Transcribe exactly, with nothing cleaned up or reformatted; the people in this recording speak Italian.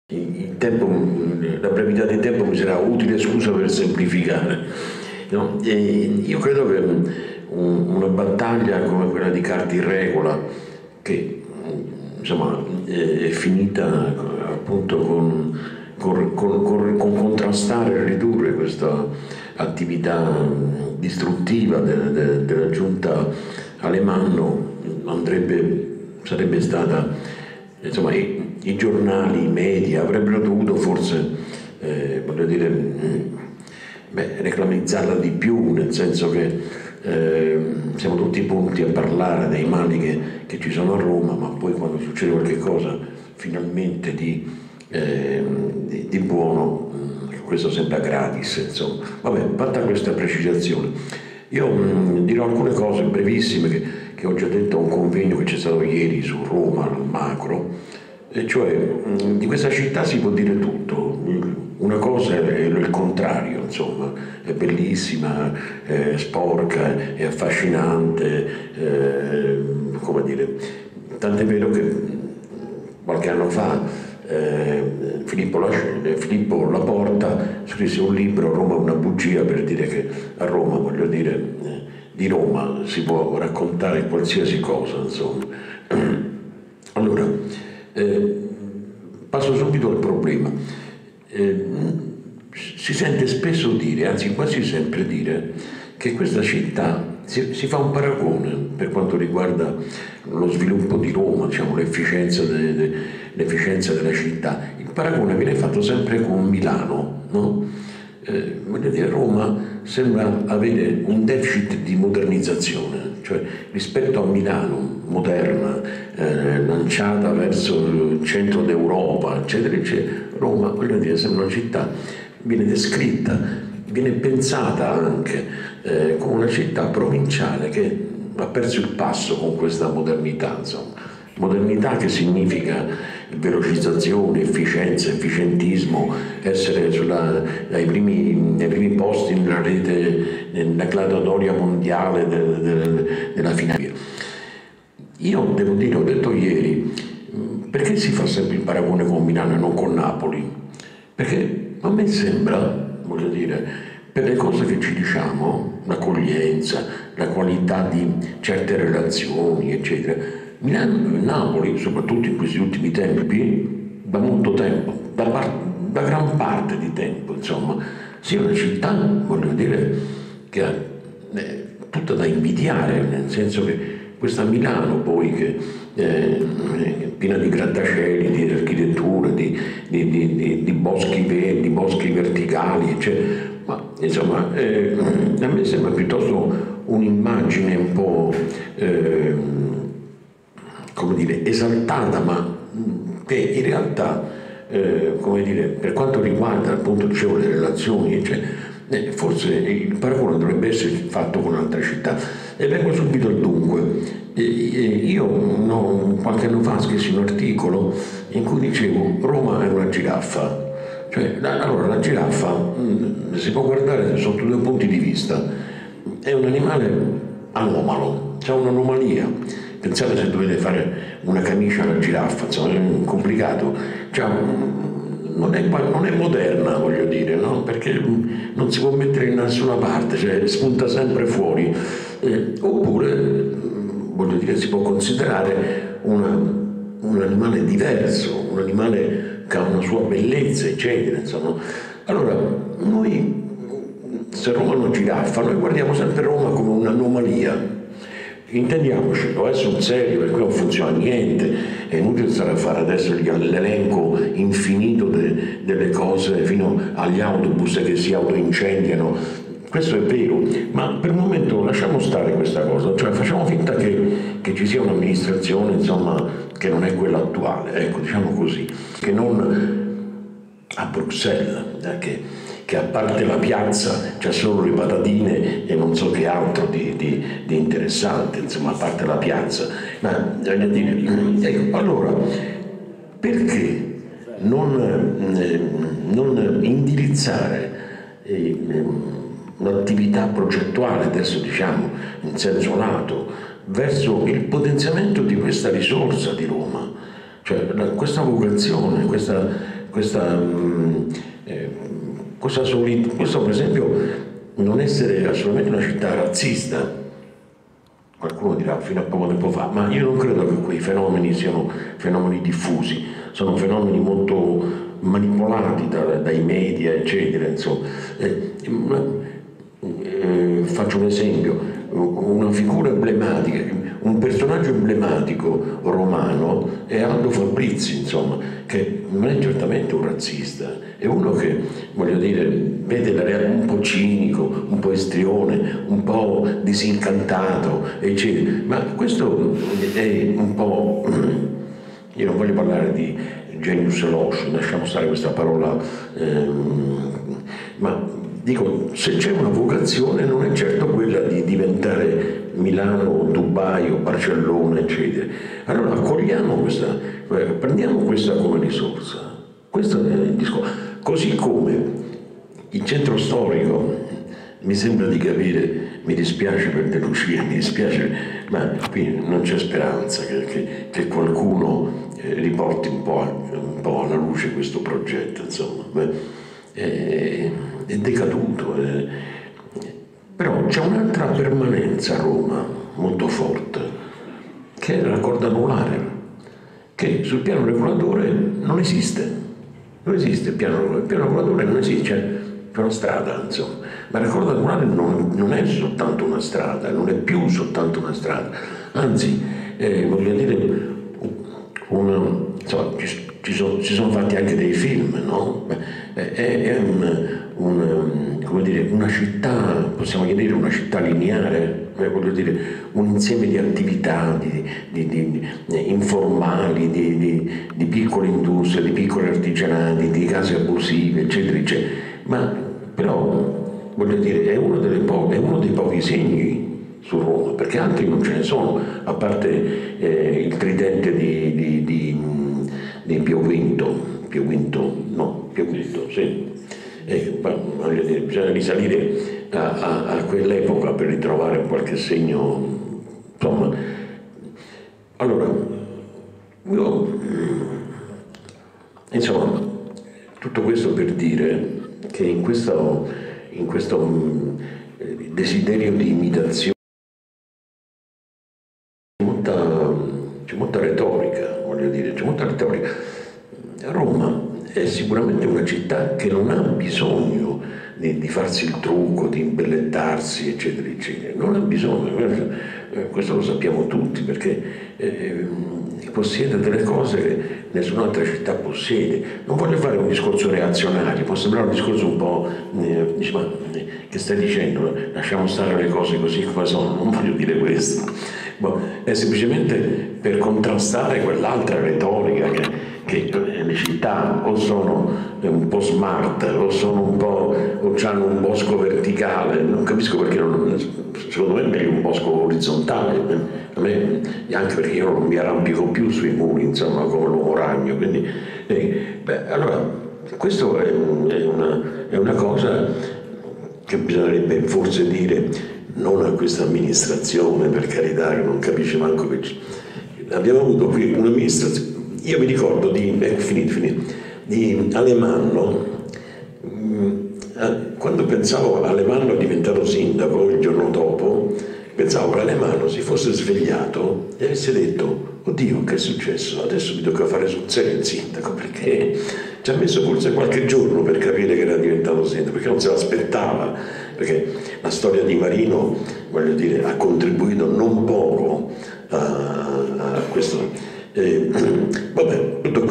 il tempo, la brevità di tempo mi sarà utile scusa per semplificare, no? E io credo che un, una battaglia come quella di Carta in Regola, che insomma è, è finita appunto con, con, con, con, con contrastare e ridurre questa attività distruttiva de, de, della giunta Alemanno, andrebbe, sarebbe stata, insomma, i, i giornali, i media avrebbero dovuto forse, eh, voglio dire, beh, reclamizzarla di più, nel senso che eh, siamo tutti pronti a parlare dei mali che, che ci sono a Roma, ma poi quando succede qualche cosa finalmente di, eh, di, di buono, questo sembra gratis, insomma. Vabbè, fatta questa precisazione, io mh, dirò alcune cose brevissime che, che ho già detto a un convegno che c'è stato ieri su Roma, al Macro, e cioè mh, di questa città si può dire tutto. Una cosa è il contrario, insomma, è bellissima, è sporca, è affascinante, eh, come dire, tant'è vero che qualche anno fa Eh, Filippo, La, Filippo Laporta scrisse un libro, Roma è una bugia, per dire che a Roma, voglio dire, eh, di Roma si può raccontare qualsiasi cosa, insomma. Allora, eh, passo subito al problema. Eh, si sente spesso dire, anzi quasi sempre dire, che questa città si, si fa un paragone per quanto riguarda lo sviluppo di Roma, diciamo, l'efficienza de, de, l'efficienza della città. Il paragone viene fatto sempre con Milano, no? Eh, voglio dire, Roma sembra avere un deficit di modernizzazione, cioè rispetto a Milano, moderna, eh, lanciata verso il centro d'Europa, eccetera, eccetera, Roma, voglio dire, sembra una città, viene descritta, viene pensata anche eh, come una città provinciale che ha perso il passo con questa modernità, insomma. Modernità che significa velocizzazione, efficienza, efficientismo, essere sulla, ai primi, nei primi posti nella rete, nella graduatoria mondiale del, del, della finanza. Io devo dire, ho detto ieri, perché si fa sempre il paragone con Milano e non con Napoli? Perché a me sembra, voglio dire, per le cose che ci diciamo, l'accoglienza, la qualità di certe relazioni, eccetera, Milano e Napoli, soprattutto in questi ultimi tempi, da molto tempo, da, da gran parte di tempo, insomma, sia una città, voglio dire, che è tutta da invidiare, nel senso che questa Milano poi che eh, è piena di grattacieli, di architettura, di, di, di, di, di boschi verdi, boschi verticali, eccetera. Ma insomma, eh, a me sembra piuttosto un'immagine un po' eh, come dire, esaltata, ma che in realtà, eh, come dire, per quanto riguarda appunto, dicevo, le relazioni, cioè, eh, forse il paragone dovrebbe essere fatto con altre città. E vengo subito al dunque. Eh, io no, qualche anno fa scrissi un articolo in cui dicevo Roma è una giraffa. Cioè, allora la giraffa mh, si può guardare sotto due punti di vista. È un animale anomalo, c'è un'anomalia. Pensate se dovete fare una camicia alla giraffa, insomma, è complicato. Cioè, non, è, non è moderna, voglio dire, no? Perché non si può mettere in nessuna parte, cioè spunta sempre fuori. Eh, oppure, voglio dire, si può considerare una, un animale diverso, un animale che ha una sua bellezza, eccetera. Insomma. Allora, noi, se Roma è una giraffa, noi guardiamo sempre Roma come un'anomalia. Intendiamoci, deve essere un serio, perché non funziona niente, è inutile stare a fare adesso l'elenco infinito de, delle cose fino agli autobus che si autoincendiano. Questo è vero, ma per il momento lasciamo stare questa cosa, cioè facciamo finta che, che ci sia un'amministrazione, insomma, che non è quella attuale, ecco, diciamo così, che non a Bruxelles, eh, che, che a parte la piazza c'è solo le patatine e non so che altro di, di, di interessante, insomma, a parte la piazza. Ma voglio dire, ecco, allora, perché non, eh, non indirizzare eh, un'attività progettuale, adesso diciamo in senso lato, verso il potenziamento di questa risorsa di Roma? Cioè, la, questa vocazione, questa questa, eh, questa solid... questo per esempio non essere assolutamente una città razzista. Qualcuno dirà fino a poco tempo fa, ma io non credo che quei fenomeni siano fenomeni diffusi, sono fenomeni molto manipolati da, dai media, eccetera. Insomma. Eh, eh, faccio un esempio, una figura emblematica, un personaggio emblematico romano è Aldo Fabrizi, insomma, che non è certamente un razzista, è uno che, voglio dire, vede la realtà un po' cinico, un po' istrione, un po' disincantato, eccetera. Ma questo è un po'... Io non voglio parlare di genius loci, lasciamo stare questa parola, ehm, ma dico, se c'è una vocazione non è certo quella di diventare Milano, Dubai o Barcellona, eccetera. Allora accogliamo questa, prendiamo questa come risorsa. Questo è il discorso. Così come il centro storico, mi sembra di capire, mi dispiace per De Lucia, mi dispiace, ma qui non c'è speranza che, che, che qualcuno eh, riporti un po', un po' alla luce questo progetto, insomma. Beh, è, è decaduto, è... però c'è un'altra permanenza a Roma molto forte, che è l'accordo anulare, che sul piano regolatore non esiste, non esiste il piano, il piano regolatore non esiste, cioè, è una strada, insomma, ma il raccordo anulare non, non è soltanto una strada, non è più soltanto una strada, anzi, eh, voglio dire, una, insomma, ci, ci, sono, ci sono fatti anche dei film, no? È, è un, un, come dire, una città, possiamo dire una città lineare, eh, voglio dire, un insieme di attività di, di, di, di, informali, di, di, di piccole industrie, di piccoli artigianati, di case abusive, eccetera, eccetera. Ma però, voglio dire, è uno, delle po- è uno dei pochi segni su Roma, perché altri non ce ne sono, a parte eh, il tridente di, di, di, di Piovento, Piovento, no, Piovento, sì. Eh, voglio dire, bisogna risalire a, a, a quell'epoca per ritrovare qualche segno, insomma. Allora, io, insomma, tutto questo per dire che in questo, in questo desiderio di imitazione c'è molta, c'è molta retorica, voglio dire, c'è molta retorica. Roma è sicuramente una città che non ha bisogno di, di farsi il trucco, di imbellettarsi, eccetera, eccetera. Non ha bisogno, questo lo sappiamo tutti, perché eh, possiede delle cose che nessun'altra città possiede. Non voglio fare un discorso reazionario, può sembrare un discorso un po', eh, dice, ma eh, che stai dicendo? Lasciamo stare le cose così come sono, non voglio dire questo. Boh, è semplicemente per contrastare quell'altra retorica che che le città o sono un po' smart o sono un po' o hanno un bosco verticale, non capisco perché non, secondo me è meglio un bosco orizzontale, a me, anche perché io non mi arrampico più sui muri, insomma, come l'uomo ragno, quindi eh, beh, allora questo è, è, una, è una cosa che bisognerebbe forse dire non a questa amministrazione, per carità, che non capisce manco che abbiamo avuto qui un'amministrazione. Io mi ricordo di, eh, finito, finito, di Alemanno, quando pensavo a Alemanno diventato sindaco il giorno dopo, pensavo che Alemanno si fosse svegliato e avesse detto: oddio, che è successo? Adesso mi tocca fare sul serio il sindaco, perché ci ha messo forse qualche giorno per capire che era diventato sindaco, perché non se l'aspettava, perché la storia di Marino, voglio dire, ha contribuito non poco a, a questo. Eh, vabbè, tutto